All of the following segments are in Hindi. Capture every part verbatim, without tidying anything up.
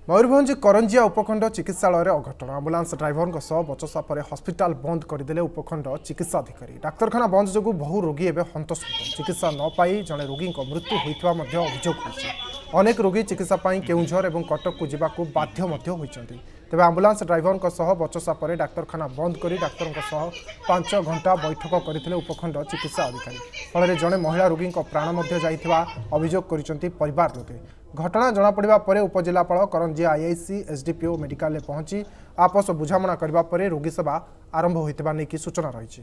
मयूरभंज करंजिया उपखंड चिकित्सालय अघटन आंबुलांस ड्राइवर बचसा पर हस्पिटाल बंद करदे उपखंड चिकित्सा अधिकारी डाक्तरखाना बंद जो बहु रोगी एवं हंतसंत चिकित्सा न पाई जड़े रोगी मृत्यु होता अभियोग अनेक रोगी चिकित्सा केउंझर और कटक को जावाक बाध्य होती तेज आंबुलांस ड्राइवर बचसा पर डाक्तरखाना बंद कर डाक्तर पांच घंटा बैठक करते उपखंड चिकित्सा अधिकारी फल जड़े महिला रोगी प्राण जाइथिबा अभियोग कर परिवार लोके घटना जमापड़ा पर उपजिलापाल करंजिया आईआईसी एसडीपीओ मेडिकल पहुंची आपस बुझामणा करबा परे रोगी सेवा आरंभ होइतबा नै कि सूचना रही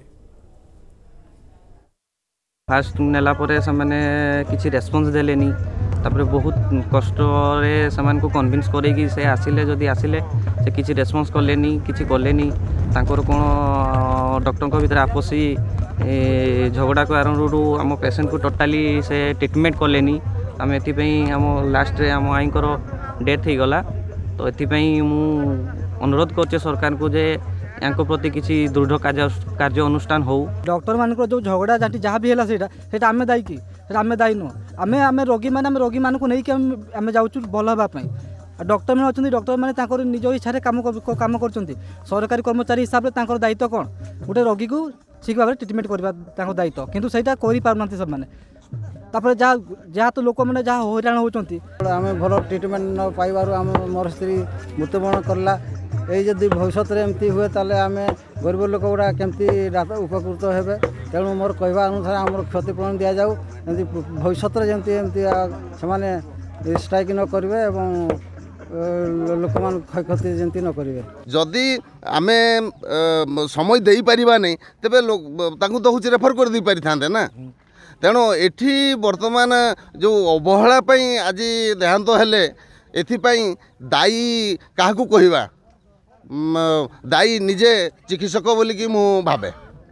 फास्ट नेला परे समाने किछि रेस्पॉन्स देलेनी तापरे बहुत कष्ट रे समान को कन्विंस करे कि से आसिले जदी आसिले से किछि रेस्पॉन्स करलेनी किछि करलेनी तांकर कोन डॉक्टर को भीतर आपसी झगड़ा को आरंभ आम पेशेंट को टोटाली से ट्रीटमेंट करलेनी आम एम लास्ट रे आम आई डेथ हो गला तो ये अनुरोध कर सरकार को जे यांको प्रति किसी दृढ़ कार्य कार्य अनुष्ठान हो डॉक्टर मान जो झगड़ा झाटी जहाँ भी है सेटा आम दायी कि आम दायी नुह आम आम रोगी मैंने रोगी मान को नहीं आम जाऊँ भल हाँपाई डॉक्टर मैंने अच्छा डॉक्टर मैंने निज इच्छा कम कम कर सरकारी कर्मचारी हिसाब से दायित्व कौन गोटे रोगी को ठीक भाव में ट्रिटमेंट करवा दायित्व किंतु सहीटा करना सब मैंने तापर जहाँ जहाँ तो लोक मैंने जहाँ हईराण होती आम भल ट्रिटमेंट न पाइबार आम मोर स्त्री मृत्युवरण करला यही जदि भविष्य एमती हुए ताले आम गरीब लोक गुड़ा केमती उपकृत हेबे तेणु मोर कहवा अनुसार आम क्षतिपूरण दि जाऊ भविष्य जमती एमती से स्ट्राइक न करेंगे एवं लोक मान क्षयक्षति जमती न करेंगे जदि आम समय दे पारिबा नहीं तेबे तो हूँ रेफर कर दे पारि थांते ना तेणु एठी वर्तमान जो अवहेला आज देहांत हेले एथिपाई दायी क्या कहवा दायी निजे चिकित्सक बोलिकी मु भावे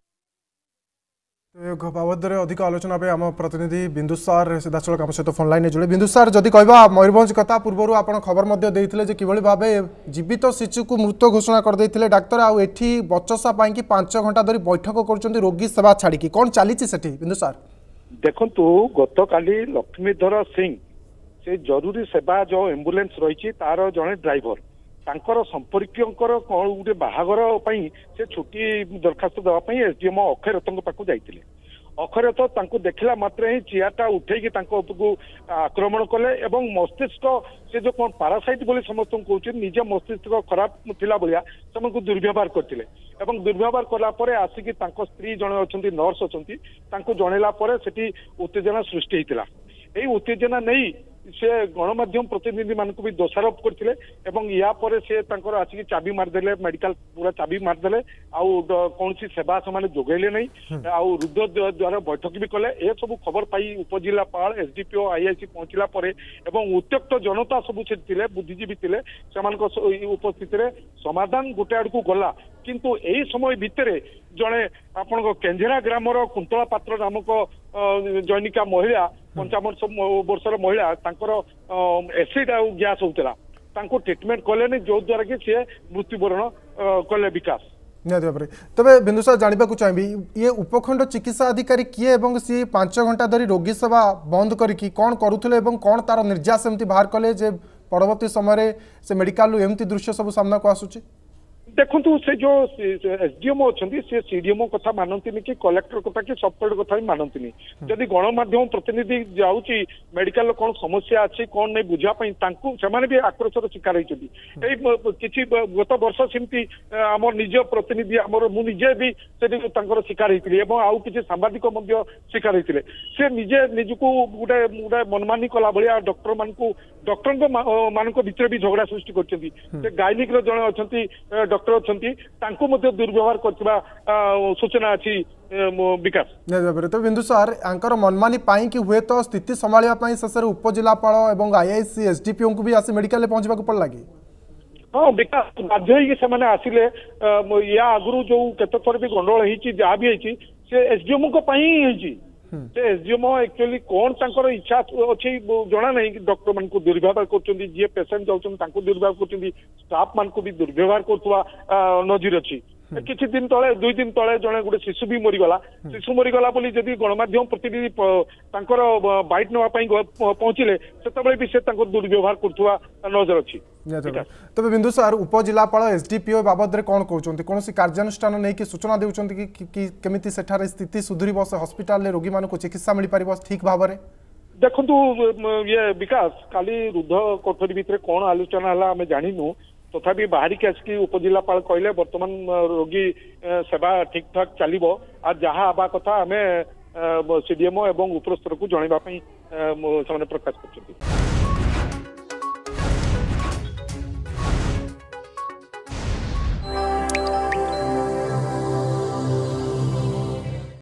बाबद अधिक आलोचना पे आम प्रतिनिधि बिंदु सार सीधासल आम सहित फोन लाइन जुड़े बिंदु सार जदि कहवा मयूरभंज कथा पूर्व आप खबर देते कि भाव जीवित शिशु को मृत घोषणा करदे डाक्तर आठी बचसा कि पांच घंटा धरी बैठक कर रोगी सेवा छाड़ी कौन चली बिंदु सार देखंतु गत काली लक्ष्मीधर सिंह से जरूरी सेवा जो एम्बुलेंस रही तार जड़े ड्राइवर तांकर संपर्कीय कौन गोटे बाहागर से छुट्टी दरखास्त देवाई एसडीएम अक्षय रथ पाक जाते अक्षय रथ देखला मात्र ही चेयरटा उठे को आक्रमण कले एवं मस्तिष्क से जो कौन पारासाइट बोली समस्त कहते निजे मस्तिष्क खराब थिला भाया से दुर्व्यवहार करते एवं दुर्व्यवहार कलापर आसिक स्त्री जड़े अच्छा नर्स अच्छा जनला से उत्तेजना सृष्टि होता यही उत्तेजना नहीं से गणमाध्यम प्रतिनिधि मान भी दोषारोप करते या पर से आसिक चाबी मारदे मेडिकल पूरा चाबी मारदे कौन सी सेवा से जोगेले नहीं आउ रुद्र द्वारा बैठक भी कले ए सब खबर पाई उपजिलापाल एसडीपीओ आईआईसी पहुंचला एवं उत्त्यक्त जनता सब से बुद्धिजीवी थे से उपस्थित समाधान गोटे आड़ को गला किंतु यही समय भितर जड़े आपण केंझेरा ग्रामर कुंतला पात्र नामक जैनिका महिला पंचावन वर्षर महिला एसिड आ गैस होता ट्रिटमेंट कले जो द्वारा कि सी मृत्युवरण कले विकास निहत भाव तेरे बिंदुसार जानवा चाहिए ये उपखंड चिकित्सा अधिकारी किए एवं सी पांच घंटा धरी रोगी सेवा बंद करके कौन करुले कौन तार निर्यास एमती बाहर कले जे परवर्ती समय से मेडिकल एमती दृश्य सब सामना को आसुची देखु से जो एसडीएमओ अच्छा से सीडीएमओ कथा मानती कि कलेक्टर कथा कि सब कथा भी मानती जदि गणमाध्यम प्रतिनिधि जाऊँगी मेडिकल कौन समस्या अच्छी कौन नहीं बुझापी भी आक्रोशर शिकार होती किसी गत वर्ष सेमती आम निज प्रतिनिधि आमर मुझे भी से शिकार होती आउ किसी सांबादिक शिकार होते से निजे निजको गोटे गोटे मनमानी कला भाया डॉक्टर मान डॉक्टर मान भर भी झगड़ा सृष्टि कर गायनिक जड़े अच्छा डॉक्टर अच्छा दुर्व्यवहार करथिबा सूचना अच्छी विकास तो बिंदु सार आंकर मनमानी पाई कि हुए तो स्थिति संभाळिबा शेष उपजिलापाल और आईआईसी एसडीपीओ को भी आसी मेडिकल पहुंचबा को पड़ला कि हाँ विकास बाध्य से आसिले या आगु जो केत थर भी गंडोल जहाँ भी होती से एसडीएम ही एसडीएम एक्चुअली कौन तांकर इच्छा अच्छी जना नहीं डॉक्टर मान को दुर्व्यवहार कर पेसेंट जाऊँ दुर्व्यवहार कर स्टाफ मान को भी दुर्व्यवहार कर नजर अच्छी କିଛି ଦିନ ତଳେ ଦୁଇ ଦିନ ତଳେ ଜଣେ ଗୋଟେ ଶିଶୁ ବି ମରିଗଲା ଶିଶୁ ମରିଗଲା ବୋଲି ଯଦି ଗଣମାଧ୍ୟମ ପ୍ରତିନିଧି ତାଙ୍କର ବାଇଟ୍ ନେବା ପାଇଁ ପହଞ୍ଚିଲେ ସେତେବେଳେ ବି ସେ ତାଙ୍କର ଦୁର୍ବ୍ୟବହାର କରୁଥିବା ନଜର ଅଛି। ତେବେ ବିନ୍ଦୁ ସାର୍ ଉପଜିଲ୍ଲାପାଳ ଏସଡିପିଓ ବାବଦରେ କଣ କହୁଛନ୍ତି କୌଣସି କାର୍ଯ୍ୟାନୁଷ୍ଠାନ ନେଇକି ସୂଚନା ଦେଉଛନ୍ତି କି କେମିତି ସେଠାରେ ସ୍ଥିତି ସୁଧୁରିବ ସେ ହସ୍ପିଟାଲରେ ରୋଗୀମାନଙ୍କୁ ଚିକିତ୍ସା ମିଳିପାରିବ ଠିକ୍ ଭାବରେ? ଦେଖନ୍ତୁ ଇଏ ବିକାଶ କାଲି ରୁଦ୍ଧ କୋଠରୀ ଭିତରେ କଣ ଆଲୋଚନା ହେଲା ଆମେ ଜାଣିନୁ तथापि बाहरिक आसिकी उपजिलापाल कहले वर्तमान रोगी सेवा ठीक ठाक चलिबो आ जहाँ आबा कथा आमे सीडीएमओ एवं उपरस्तर को जनइबा पई प्रकाश करछथि।